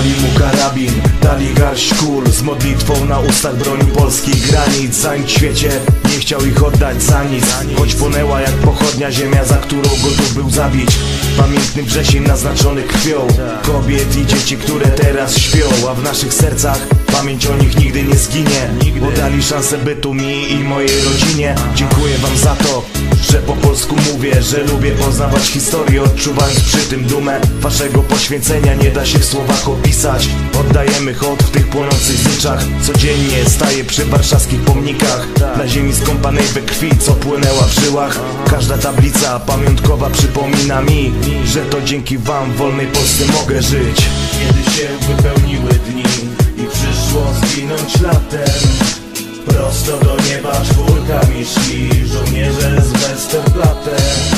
Dali mu karabin, dali garść kul, z modlitwą na ustach bronił polskich granic. Za nic w świecie nie chciał ich oddać za nic, choć płonęła jak pochodnia ziemia, za którą gotów był zabić. Pamiętny wrzesień naznaczony krwią kobiet i dzieci, które teraz śpią, a w naszych sercach pamięć o nich nigdy nie zginie, bo dali szansę bytu mi i mojej rodzinie. Dziękuję wam za to, że po polsku mówię, że lubię poznawać historię, odczuwając przy tym dumę waszego poświęcenia. Nie da się w słowach opisać. Oddajemy hołd w tych płonących zyczach. Codziennie staję przy warszawskich pomnikach, na ziemi skąpanej we krwi, co płynęła w żyłach. Każda tablica pamiątkowa przypomina mi, że to dzięki wam w wolnej Polsce mogę żyć. Kiedy się wypełniły dni i przyszło zginąć latem, prosto do nieba czwórkami szli żołnierze z Westerplatte.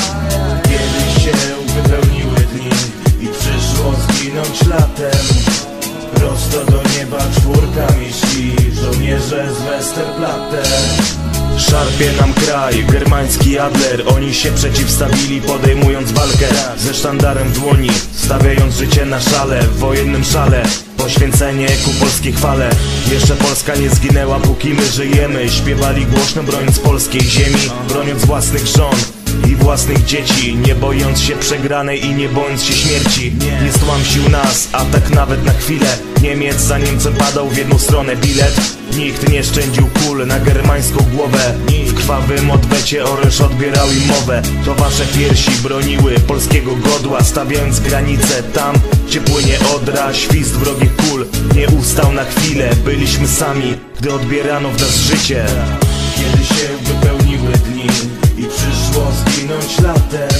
Kiedy się wypełniły dni i przyszło zginąć latem, prosto do nieba czwórkami szli żołnierze z Westerplatte. Szarpie nam kraj, germański Adler. Oni się przeciwstawili, podejmując walkę ze sztandarem w dłoni, stawiając życie na szale, w wojennym szale. Poświęcenie ku polskiej chwale. Jeszcze Polska nie zginęła, póki my żyjemy. Śpiewali głośno, broniąc polskiej ziemi, broniąc własnych żon i własnych dzieci, nie bojąc się przegranej i nie bojąc się śmierci. Nie stłamsił nas, a tak nawet na chwilę. Niemiec za Niemcem padał w jedną stronę bilet. Nikt nie szczędził kul na germańską głowę. W krwawym odwecie oręż odbierał im mowę. To wasze piersi broniły polskiego godła, stawiając granice tam, gdzie płynie Odra. Świst wrogich kul nie ustał na chwilę. Byliśmy sami, gdy odbierano w nas życie. Kiedy się wypełniły dni i przyszło zginąć latem,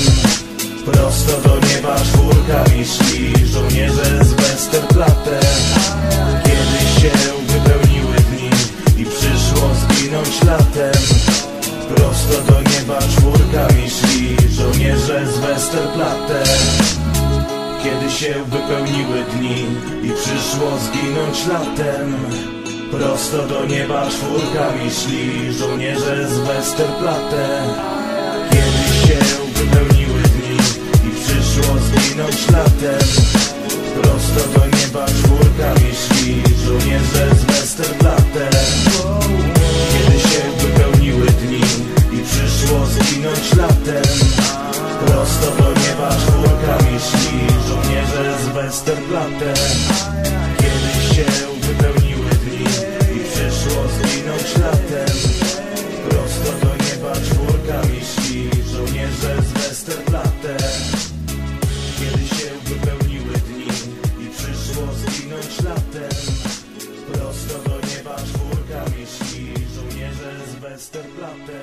prosto do nieba czwórkami szli żołnierze z Westerplatte. Kiedy się wypełniły dni i przyszło zginąć latem, prosto do nieba czwórkami szli żołnierze z Westerplatte. Kiedy się wypełniły dni i przyszło zginąć latem, prosto do nieba czwórkami szli żołnierze z Westerplatte. Kiedy się wypełniły dni i przyszło zginąć latem, prosto do nieba czwórkami szli żołnierze z Westerplatte. Kiedy się wypełniły dni i przyszło zginąć latem, prosto do nieba czwórkami szli żołnierze z Westerplatte. Kiedy się wypełniły dni i przyszło zginąć latem, prosto do nieba czwórkami szli żołnierze z Westerplatte. Kiedy się wypełniły dni i przyszło zginąć latem, prosto do nieba czwórkami szli żołnierze z Westerplatte.